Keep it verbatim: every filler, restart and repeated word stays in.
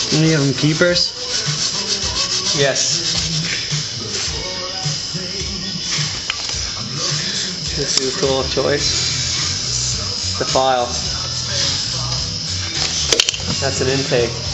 Any of them keepers? Yes. This is a tool of choice. The file. That's an intake.